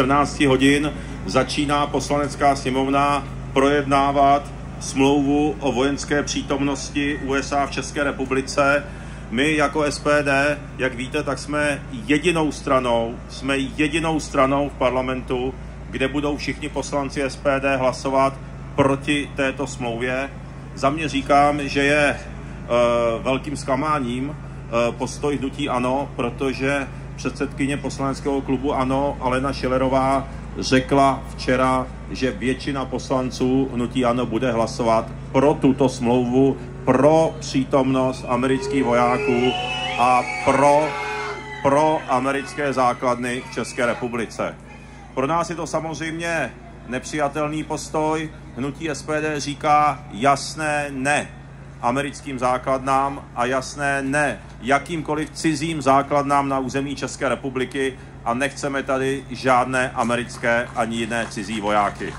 14 hodin začíná Poslanecká sněmovna projednávat smlouvu o vojenské přítomnosti USA v České republice. My jako SPD, jak víte, tak jsme jedinou stranou v parlamentu, kde budou všichni poslanci SPD hlasovat proti této smlouvě. Za mě říkám, že je velkým zklamáním postoj hnutí ANO, protože předsedkyně poslaneckého klubu ANO Alena Schillerová řekla včera, že většina poslanců hnutí ANO bude hlasovat pro tuto smlouvu, pro přítomnost amerických vojáků a pro americké základny v České republice. Pro nás je to samozřejmě nepřijatelný postoj. Hnutí SPD říká jasné ne americkým základnám a jasné ne jakýmkoliv cizím základnám na území České republiky a nechceme tady žádné americké ani jiné cizí vojáky.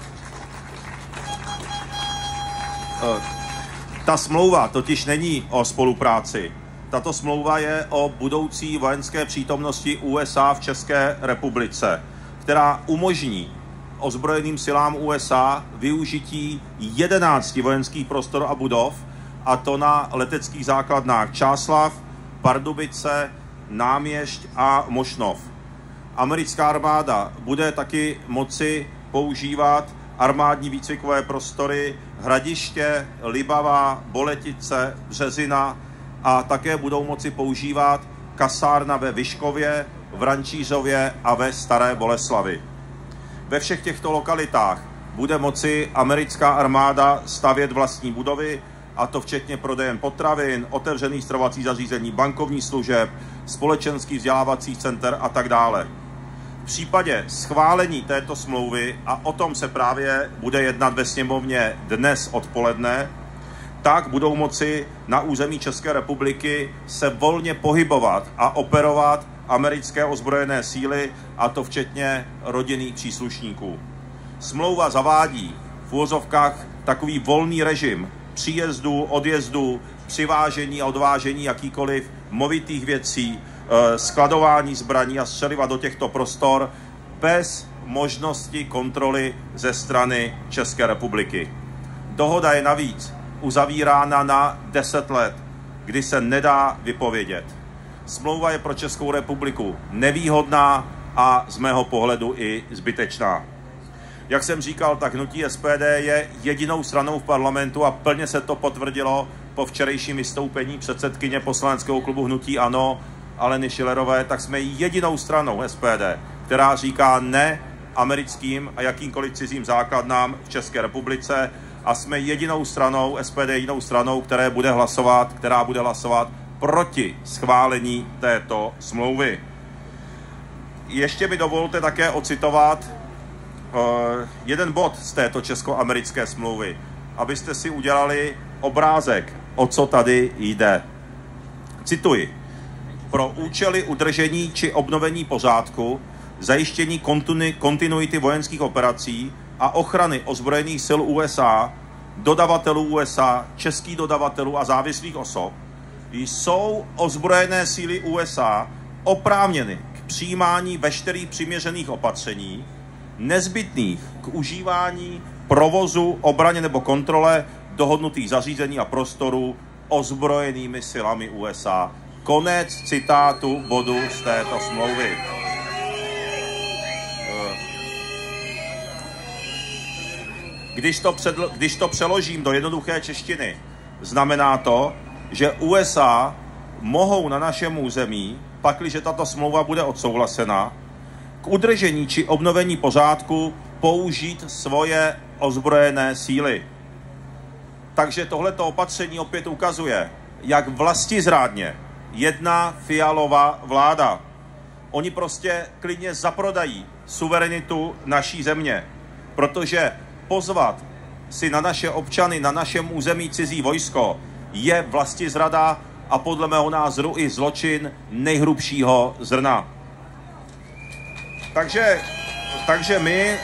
Ta smlouva totiž není o spolupráci. Tato smlouva je o budoucí vojenské přítomnosti USA v České republice, která umožní ozbrojeným silám USA využití 11 vojenských prostor a budov, a to na leteckých základnách Čáslav, Pardubice, Náměšť a Mošnov. Americká armáda bude taky moci používat armádní výcvikové prostory Hradiště, Libavá, Boletice, Březina a také budou moci používat kasárna ve Vyškově, v Rančířově a ve Staré Boleslavi. Ve všech těchto lokalitách bude moci americká armáda stavět vlastní budovy, a to včetně prodejen potravin, otevřených stravovacích zařízení, bankovních služeb, společenských vzdělávacích center a tak dále. V případě schválení této smlouvy, a o tom se právě bude jednat ve sněmovně dnes odpoledne, tak budou moci na území České republiky se volně pohybovat a operovat americké ozbrojené síly, a to včetně rodinných příslušníků. Smlouva zavádí v uvozovkách takový volný režim příjezdů, odjezdů, přivážení a odvážení jakýkoliv movitých věcí, skladování zbraní a střeliva do těchto prostor bez možnosti kontroly ze strany České republiky. Dohoda je navíc uzavírána na 10 let, kdy se nedá vypovědět. Smlouva je pro Českou republiku nevýhodná a z mého pohledu i zbytečná. Jak jsem říkal, tak hnutí SPD je jedinou stranou v parlamentu a plně se to potvrdilo po včerejším vystoupení předsedkyně poslaneckého klubu hnutí ANO Aleny Schillerové, tak jsme jedinou stranou SPD, která říká ne americkým a jakýmkoliv cizím základnám v České republice, a jsme jedinou stranou, SPD jedinou stranou, která bude hlasovat proti schválení této smlouvy. Ještě mi dovolte také ocitovat jeden bod z této česko-americké smlouvy, abyste si udělali obrázek, o co tady jde. Cituji. Pro účely udržení či obnovení pořádku, zajištění kontinuity vojenských operací a ochrany ozbrojených sil USA, dodavatelů USA, českých dodavatelů a závislých osob jsou ozbrojené síly USA oprávněny k přijímání veškerých přiměřených opatření nezbytných k užívání, provozu, obraně nebo kontrole dohodnutých zařízení a prostorů ozbrojenými silami USA. Konec citátu bodu z této smlouvy. Když to přeložím do jednoduché češtiny, znamená to, že USA mohou na našem území, pakliže tato smlouva bude odsouhlasena, k udržení či obnovení pořádku použít svoje ozbrojené síly. Takže tohleto opatření opět ukazuje, jak vlastizrádně jedná Fialova vláda. Oni prostě klidně zaprodají suverenitu naší země, protože pozvat si na naše občany, na našem území cizí vojsko je vlastizrada a podle mého názoru i zločin nejhrubšího zrna. Takže my...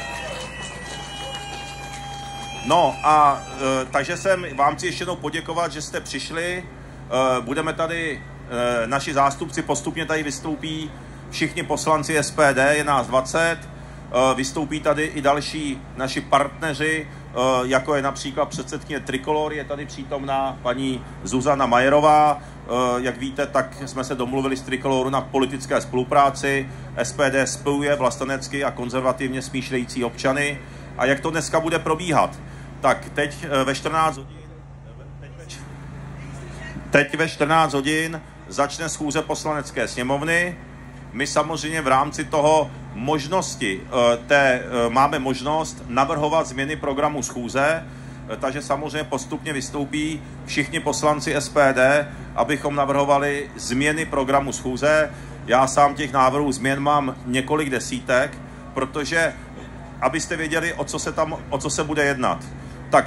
No a takže jsem vám chci ještě jednou poděkovat, že jste přišli. Budeme tady, naši zástupci postupně tady vystoupí, všichni poslanci SPD, je nás 20. vystoupí tady i další naši partneři, jako je například předsedkyně Trikolor, je tady přítomná paní Zuzana Majerová. Jak víte, tak jsme se domluvili s Trikoloru na politické spolupráci. SPD spojuje vlastenecky a konzervativně smýšlející občany. A jak to dneska bude probíhat? Tak teď ve 14 hodin... Teď ve 14 hodin začne schůze Poslanecké sněmovny. My samozřejmě v rámci toho máme možnost navrhovat změny programu schůze, takže samozřejmě postupně vystoupí všichni poslanci SPD, abychom navrhovali změny programu schůze. Já sám těch návrhů změn mám několik desítek, protože abyste věděli, o co se bude jednat. Tak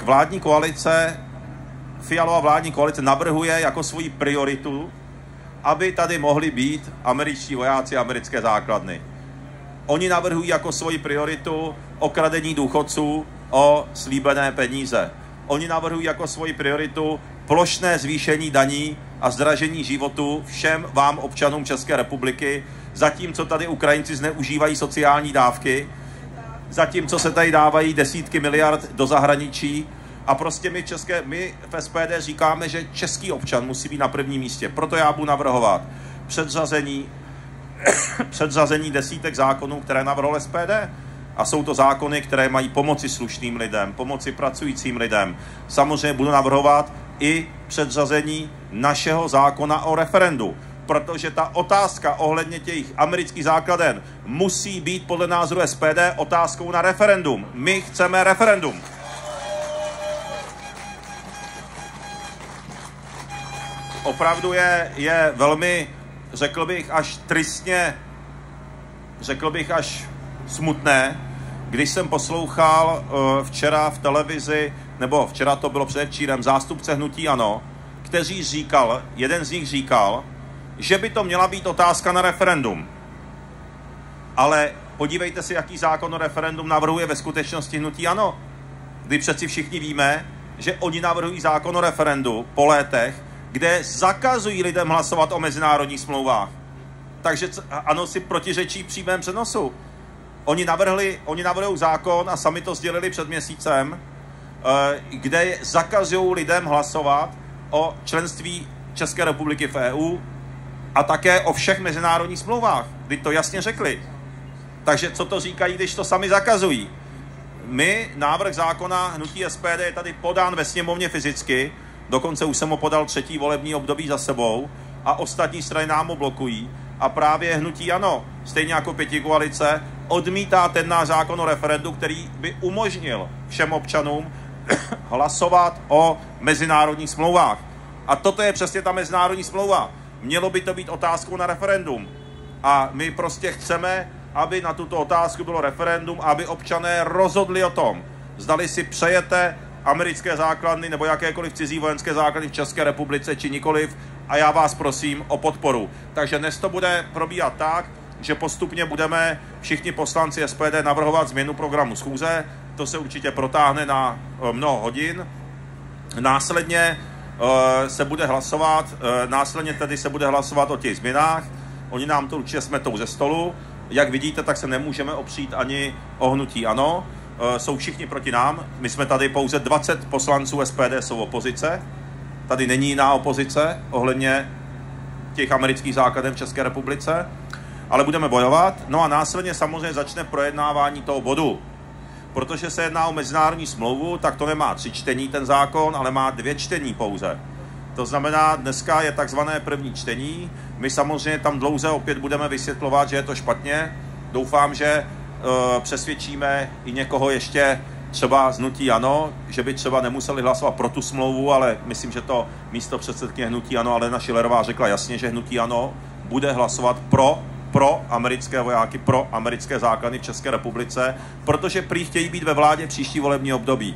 Fialova vládní koalice navrhuje jako svoji prioritu, aby tady mohli být američtí vojáci a americké základny. Oni navrhují jako svoji prioritu okradení důchodců o slíbené peníze. Oni navrhují jako svoji prioritu plošné zvýšení daní a zdražení životu všem vám občanům České republiky, zatímco tady Ukrajinci zneužívají sociální dávky, zatímco se tady dávají desítky miliard do zahraničí. A prostě my v SPD říkáme, že český občan musí být na prvním místě. Proto já budu navrhovat předřazení desítek zákonů, které navrhl SPD. A jsou to zákony, které mají pomoci slušným lidem, pomoci pracujícím lidem. Samozřejmě budu navrhovat i předřazení našeho zákona o referendu. Protože ta otázka ohledně těch amerických základen musí být podle názoru SPD otázkou na referendum. My chceme referendum. Opravdu je velmi, řekl bych, až tristně, řekl bych až smutné, když jsem poslouchal včera v televizi, nebo včera to bylo předevčírem, zástupce hnutí ANO, jeden z nich říkal, že by to měla být otázka na referendum. Ale podívejte se, jaký zákon o referendum navrhuje ve skutečnosti hnutí ANO. Kdy přeci všichni víme, že oni navrhují zákon o referendu po létech, kde zakazují lidem hlasovat o mezinárodních smlouvách. Takže ANO si protiřečí v přímém přenosu. Oni navrhují zákon a sami to sdělili před měsícem, kde zakazují lidem hlasovat o členství České republiky v EU a také o všech mezinárodních smlouvách, kdy to jasně řekli. Takže co to říkají, když to sami zakazují? Návrh zákona hnutí SPD je tady podán ve sněmovně fyzicky, dokonce už jsem ho podal 3. volební období za sebou a ostatní strany nám ho blokují. A právě hnutí ANO, stejně jako pětikoalice, odmítá ten náš zákon o referendu, který by umožnil všem občanům hlasovat o mezinárodních smlouvách. A toto je přesně ta mezinárodní smlouva. Mělo by to být otázkou na referendum. A my prostě chceme, aby na tuto otázku bylo referendum, aby občané rozhodli o tom, zdali si přejete americké základny nebo jakékoliv cizí vojenské základny v České republice či nikoliv, a já vás prosím o podporu. Takže dnes to bude probíhat tak, že postupně budeme všichni poslanci SPD navrhovat změnu programu schůze, to se určitě protáhne na mnoho hodin. Následně se bude hlasovat o těch změnách, oni nám to určitě smetou ze stolu. Jak vidíte, tak se nemůžeme opřít ani o hnutí ANO. Jsou všichni proti nám. My jsme tady pouze 20 poslanců SPD jsou opozice. Tady není jiná opozice ohledně těch amerických základen v České republice. Ale budeme bojovat. No a následně samozřejmě začne projednávání toho bodu. Protože se jedná o mezinárodní smlouvu, tak to nemá 3 čtení ten zákon, ale má 2 čtení pouze. To znamená, dneska je takzvané první čtení. My samozřejmě tam dlouze opět budeme vysvětlovat, že je to špatně. Doufám, že přesvědčíme i někoho ještě třeba z hnutí ANO, že by třeba nemuseli hlasovat pro tu smlouvu, ale myslím, že to místo předsedkyně hnutí ANO Alena Schillerová řekla jasně, že hnutí ANO bude hlasovat pro americké vojáky, pro americké základny v České republice, protože prý chtějí být ve vládě příští volební období.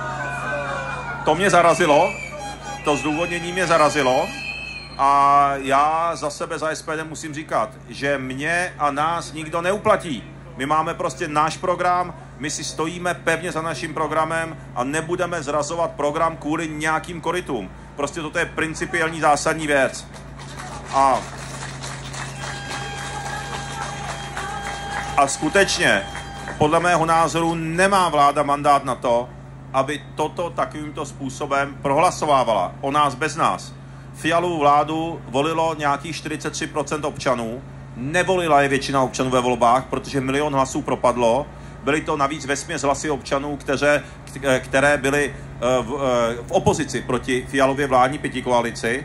To mě zarazilo, to zdůvodnění mě zarazilo a já za sebe, za SPD musím říkat, že mě a nás nikdo neuplatí. My máme prostě náš program, my si stojíme pevně za naším programem a nebudeme zrazovat program kvůli nějakým korytům. Prostě toto je principiální zásadní věc. A skutečně Podle mého názoru nemá vláda mandát na to, aby toto takovýmto způsobem prohlasovávala. O nás bez nás. Fialovu vládu volilo nějakých 43% občanů. Nevolila je většina občanů ve volbách, protože 1 milion hlasů propadlo. Byly to navíc vesměs hlasy občanů, které byly v opozici proti Fialově vládní pětikoalici.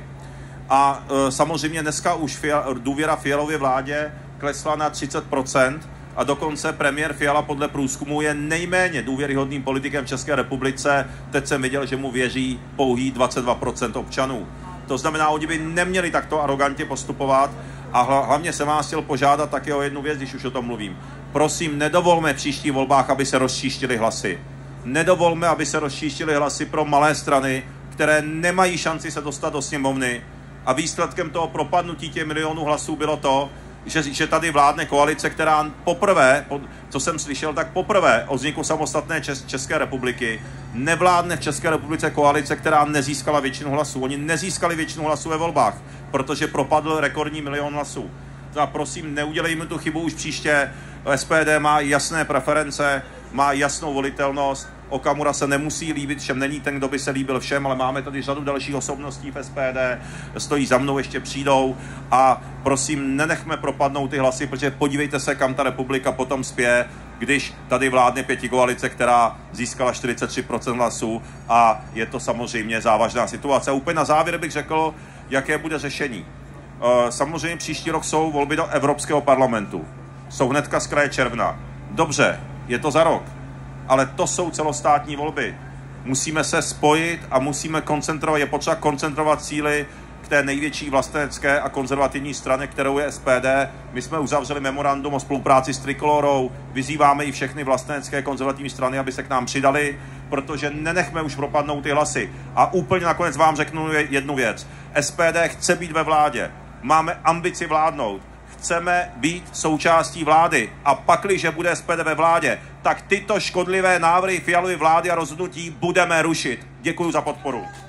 A samozřejmě dneska už důvěra Fialově vládě klesla na 30%. A dokonce premiér Fiala podle průzkumu je nejméně důvěryhodným politikem v České republice. Teď jsem viděl, že mu věří pouhý 22% občanů. To znamená, oni by neměli takto arogantně postupovat. A hlavně jsem vás chtěl požádat také o jednu věc, když už o tom mluvím. Prosím, nedovolme v příštích volbách, aby se rozčíštily hlasy. Nedovolme, aby se rozčíštily hlasy pro malé strany, které nemají šanci se dostat do sněmovny. A výsledkem toho propadnutí těch milionů hlasů bylo to, že tady vládne koalice, která poprvé, co jsem slyšel, tak poprvé od vzniku samostatné České republiky nevládne v České republice koalice, která nezískala většinu hlasů. Oni nezískali většinu hlasů ve volbách, protože propadl rekordní 1 milion hlasů. A prosím, neudělejme tu chybu už příště. SPD má jasné preference, má jasnou volitelnost. Okamura se nemusí líbit všem, není ten, kdo by se líbil všem, ale máme tady řadu dalších osobností v SPD, stojí za mnou, ještě přijdou a prosím, nenechme propadnout ty hlasy, protože podívejte se, kam ta republika potom spěje, když tady vládne pětikoalice, která získala 43% hlasů a je to samozřejmě závažná situace. A úplně na závěr bych řekl, jaké bude řešení. Samozřejmě příští rok jsou volby do Evropského parlamentu. Jsou hnedka z kraje června. Dobře, je to za rok. Ale to jsou celostátní volby. Musíme se spojit a musíme koncentrovat, je potřeba koncentrovat síly k té největší vlastenecké a konzervativní straně, kterou je SPD. My jsme uzavřeli memorandum o spolupráci s Trikolorou, vyzýváme i všechny vlastenecké konzervativní strany, aby se k nám přidali, protože nenechme už propadnout ty hlasy. A úplně nakonec vám řeknu jednu věc. SPD chce být ve vládě. Máme ambici vládnout. Chceme být součástí vlády a pakliže bude SPD ve vládě, tak tyto škodlivé návrhy Fialovy vlády a rozhodnutí budeme rušit. Děkuji za podporu.